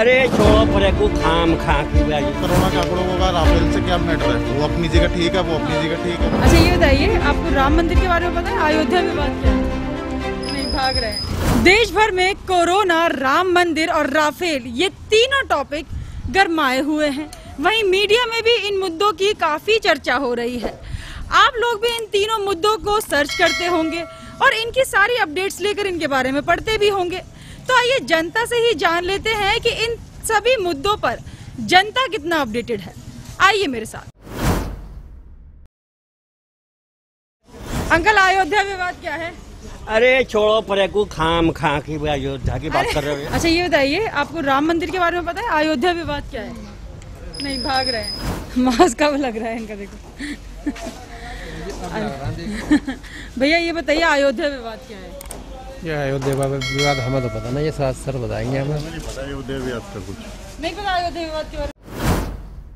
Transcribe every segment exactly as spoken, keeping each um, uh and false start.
अरे छोड़ो परे को खाम खा कोरोना के आंकड़ों का राफेल से क्या मैटर है? वो अपनी जगह ठीक है, वो अपनी जगह ठीक है। अच्छा ये बताइए, आपको राम मंदिर के बारे में पता है? अयोध्या विवाद क्या है? नहीं, भाग रहे हैं। देश भर में कोरोना, राम मंदिर और राफेल, ये तीनों टॉपिक गरमाए हुए हैं। वहीं मीडिया में भी इन मुद्दों की काफी चर्चा हो रही है। आप लोग भी इन तीनों मुद्दों को सर्च करते होंगे और इनकी सारी अपडेट्स लेकर इनके बारे में पढ़ते भी होंगे। तो आइए जनता से ही जान लेते हैं कि इन सभी मुद्दों पर जनता कितना अपडेटेड है। आइए मेरे साथ। अंकल, अयोध्या विवाद क्या है? अरे छोड़ो परे को खाम खा की अयोध्या की बात कर रहे हो। अच्छा ये बताइए, आपको राम मंदिर के बारे में पता है? अयोध्या विवाद क्या है? नहीं, भाग रहे हैं। मास्क कब लग रहा है इनका, देखो। भैया ये बताइए, अयोध्या विवाद क्या है? ये अयोध्या विवाद हमें तो पता नहीं, ये साथ सर बताएंगे हमें। नहीं पता अयोध्या विवाद का कुछ नहीं पता अयोध्या विवाद के बारे में।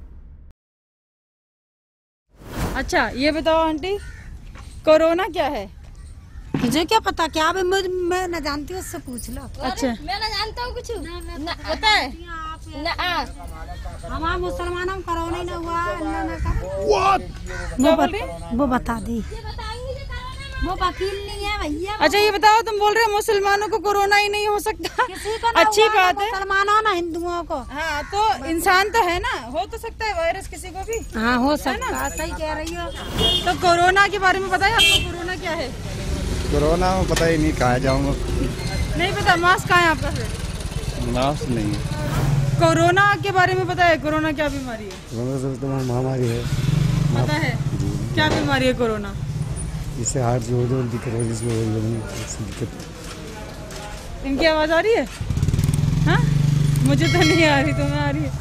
अच्छा ये बताओ आंटी, कोरोना क्या है? मुझे क्या पता, क्या मैं मैं न जानती हूँ, उससे पूछ लो। अच्छा मैं ना जानता हूँ कुछ पता है ना। हमारा मुसलमानों में कोरोना ही ना हुआ, अल्लाह ने कहा। वो बोल रही? वो बता दी, वो वकील नहीं है भैया। अच्छा ये बताओ, तुम बोल रहे हो मुसलमानों को कोरोना ही नहीं हो सकता? अच्छी बात है, मुसलमानों ना हिंदुओं को। हाँ तो इंसान तो है ना, हो तो सकता है वायरस किसी को भी। हाँ हो सकता है, सही कह रही हो। तो कोरोना के बारे में पता है आपको? कोरोना क्या है? कोरोना पता ही नहीं, कहा जाऊंगा। नहीं पता? मास्क कहाँ है आपका? फिर मास्क नहीं है। कोरोना के बारे में पता है? कोरोना क्या बीमारी है? तो महामारी है, पता है क्या बीमारी है कोरोना? इससे हार्ट जो जो दिक्कत हो, जिसमें दिक्कत। इनकी आवाज आ रही है? हाँ मुझे तो नहीं आ रही, तुम्हें आ रही है?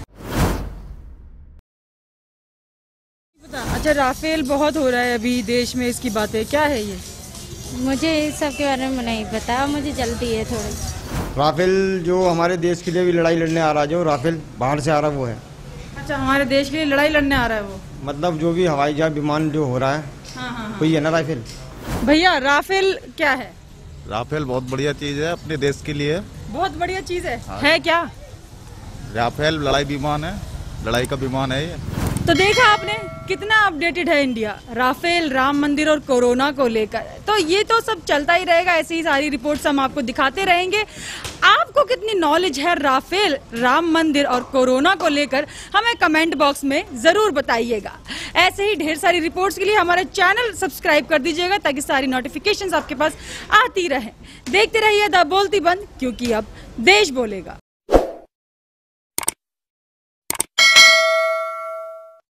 पता। अच्छा राफेल बहुत हो रहा है अभी देश में, इसकी बातें क्या है ये? मुझे इस सब के बारे में नहीं पता, मुझे जल्दी है थोड़ी। राफेल जो हमारे देश के लिए भी लड़ाई लड़ने आ रहा है, जो राफेल बाहर से आ रहा है वो है। अच्छा हमारे देश के लिए लड़ाई लड़ने आ रहा है वो? मतलब जो भी हवाई जहाज विमान जो हो रहा है, हाँ हाँ हाँ। वही है ना राफेल। भैया राफेल क्या है? राफेल बहुत बढ़िया चीज है अपने देश के लिए। बहुत बढ़िया चीज है। हाँ। है क्या? राफेल लड़ाई विमान है, लड़ाई का विमान है ये। तो देखा आपने कितना अपडेटेड है इंडिया राफेल, राम मंदिर और कोरोना को लेकर। तो ये तो सब चलता ही रहेगा, ऐसी ही सारी रिपोर्ट्स हम आपको दिखाते रहेंगे। आपको कितनी नॉलेज है राफेल, राम मंदिर और कोरोना को लेकर, हमें कमेंट बॉक्स में जरूर बताइएगा। ऐसे ही ढेर सारी रिपोर्ट्स के लिए हमारा चैनल सब्सक्राइब कर दीजिएगा, ताकि सारी नोटिफिकेशंस आपके पास आती रहे। देखते रहिए द बोलती बंद, क्योंकि अब देश बोलेगा।